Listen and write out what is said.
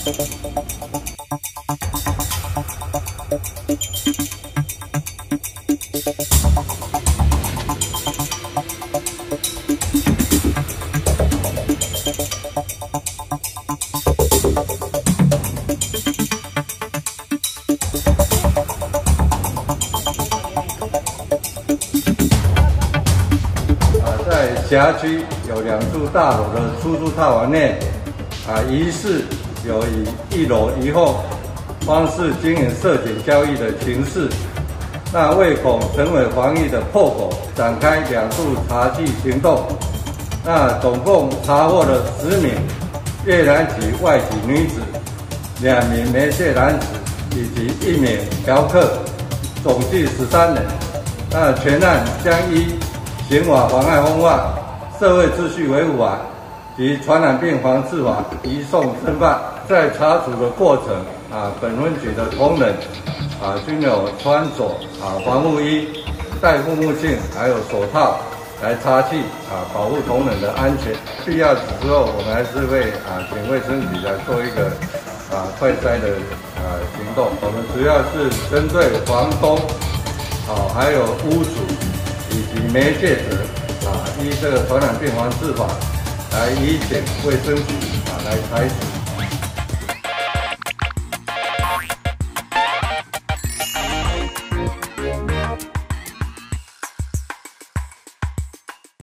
在辖区有2处大楼的出租套房内，疑似有以1楼1户方式经营色情交易的情事。那为恐成为防疫的破口，展开2处查缉行动。那总共查获了10名越南籍外籍女子、2名梅谢男子以及1名嫖客，总计13人。那全案将依刑法妨碍风化、社会秩序维护法及传染病防治法移送侦办。在查处的过程，本分局的同仁均有穿着防护衣、戴护目镜，还有手套来查缉保护同仁的安全。必要的时候，我们还是会请卫生局来做一个快筛的行动。我们主要是针对房东还有屋主以及媒介者依这个传染病防治法来移请卫生局来采取